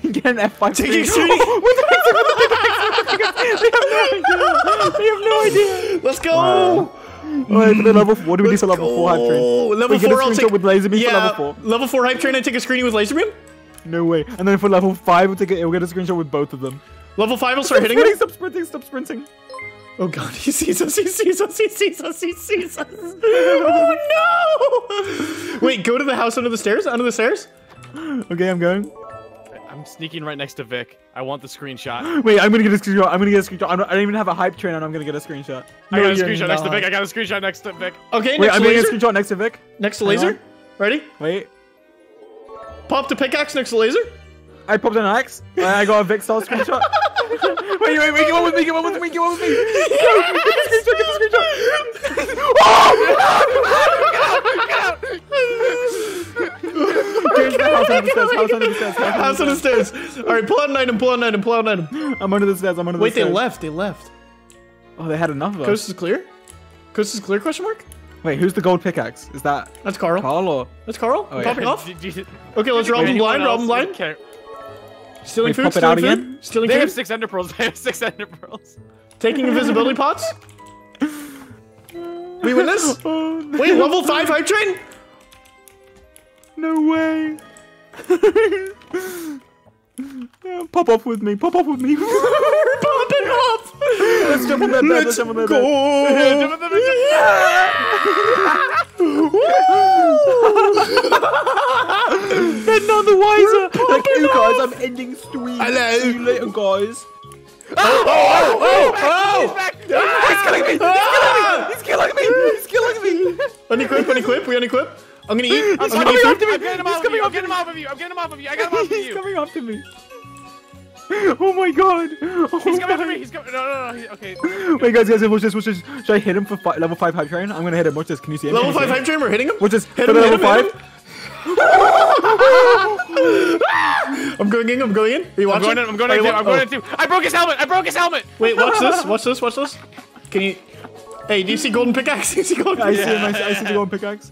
Get an F5. Taking screening. They have no idea. Let's go. Wow. Alright, for the level 4, what do we do for level 4 hype train? Level 4, I'll take with LazarBeam for level 4. Level 4 hype train, I take a screening with LazarBeam? No way. And then for level 5, we'll get a screenshot with both of them. Level 5, I'll start hitting him. Stop sprinting, stop sprinting. Oh god, he sees us, he sees us, he sees us, he sees us. Oh no! Wait, go to the house under the stairs? Under the stairs? Okay, I'm going. I'm sneaking right next to Vic. I want the screenshot. Wait, I'm gonna get a screenshot. I'm gonna get a screenshot. I don't even have a hype train and I'm gonna get a screenshot. I got a screenshot next to Vic. I got a screenshot next to Vic. Okay, wait, next I'm to gonna laser. get a screenshot next to Vic. Next to laser. Ready? Wait. Pop the pickaxe next to laser. I popped an axe. I got a Vikkstar screenshot. wait, get one with me, get one with me, get one with me. Get the screenshot. House under the stairs. House under the stairs. Alright, pull out an item, pull out an item, pull out an item. I'm under the stairs, I'm under the stairs. Wait, they left. Oh, they had enough of us. Coast is clear? Coast is clear, question mark? Wait, who's the gold pickaxe? Is that That's Karl. Carl or? That's Karl? Oh, Popping yeah. off? Okay, let's rob him blind, rob him blind. Stealing food, pop it out stealing food, again? stealing They food. have 6 ender pearls. They have 6 ender pearls. Taking invisibility pots. We win this? Oh, no. Wait, level 5 hype train? No way. Pop off with me. Pop off with me. We're popping off. Let's jump on that bed. Let's jump on that bed. They're none the wiser. Like, you guys, I'm ending stream. Hello. See you later, guys. Oh! He's killing me. He's killing me. He's killing me. Unequip, unequip, we unequip. I'm gonna eat. I'm coming gonna eat after food. me. I'm getting him off of you. I'm getting him off of you. I'm getting him off of you. I got him off of He's you. coming after me. Oh my god. Oh He's coming my. after me. He's coming. No. Okay. Wait, guys, watch this. Should I hit him for level 5 hype train? I'm gonna hit him. Watch this. Can you see him? Level 5 hype train, we're hitting him. Watch this. Hit For him, level hit him, 5. I'm going in, I'm going in. Are you watching? I'm going in too. I broke his helmet. Wait, watch this, watch this, watch this. Can you... Hey, do you see golden pickaxe? Do you see golden I see pickaxe? him. I see the golden pickaxe.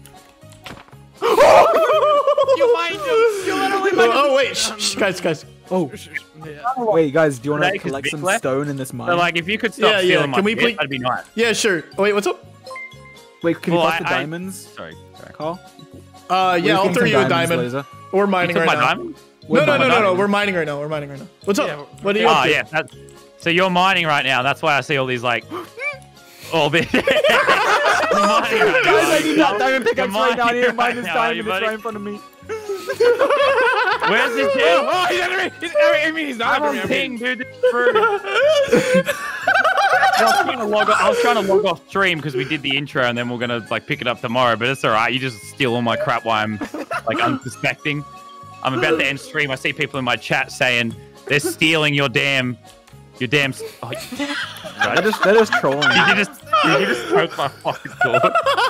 You mind him. You literally mind him. Oh, wait, shh, guys. Oh. Wait, guys, do you want to Like, is collect Vic some left? stone in this mine? So, like, if you could stop Yeah, stealing my can we bit, please- that'd be nice. Yeah, sure. Oh, wait, what's up? Wait, can you Well, bust the I- diamonds? Sorry. Carl? Yeah, I'll throw you a diamond. Laser? We're You mining took right my now. diamond? No, we're mining right now, What's up? Yeah, What are you Oh, up to? yeah. So you're mining right now. That's why I see all these, like... all this... You're mining right now. Guys, I need that diamond pickaxe You're right now. I need to mine mining this right now, diamond. It's buddy. right in front of me. Where's this dude? Oh, he's under me. I mean, he's not I'm under on me. ping, dude. This is rude. I was trying to log off stream because we did the intro and then we're gonna like pick it up tomorrow. But it's alright. You just steal all my crap while I'm like unsuspecting. I'm about to end stream. I see people in my chat saying they're stealing your damn. Oh, They're just trolling. did you just poke my fucking door?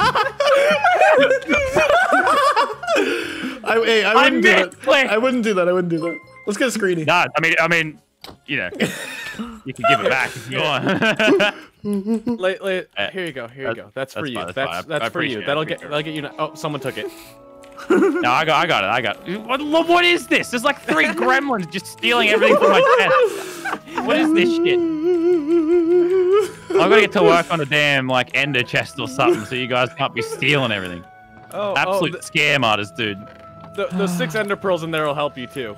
I wouldn't do that. I wouldn't do that. Let's get a screeny. No, I mean, you know, you can give it back if you want. Here you go. That's for you. fine, that's fine. I That's for you. appreciate it, That'll get you. Oh, someone took it. No, I got it. What is this? There's like 3 gremlins just stealing everything from my chest. What is this shit? I've got to get to work on a damn like ender chest or something so you guys can't be stealing everything. Absolute scam artist, dude. The 6 ender pearls in there will help you too.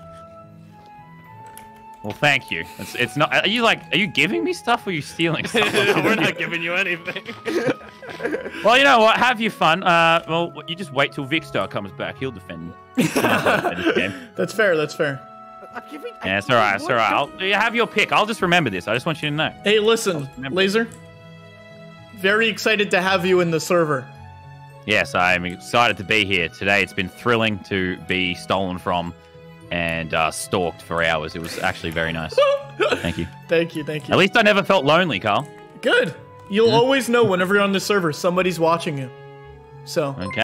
Well, thank you. It's not. Are you giving me stuff or are you stealing stuff? We're not giving you anything. Well, you know what? Have your fun. Well, you just wait till Vikkstar comes back. He'll defend you. That's fair. Yeah, it's alright. You have your pick. I'll just remember this. I just want you to know. Hey, listen, Laser. Very excited to have you in the server. Yes, I'm excited to be here today. It's been thrilling to be stolen from and stalked for hours. It was actually very nice. Thank you. Thank you. At least I never felt lonely, Carl. Good. You'll always know whenever you're on the server, somebody's watching you. So. Okay.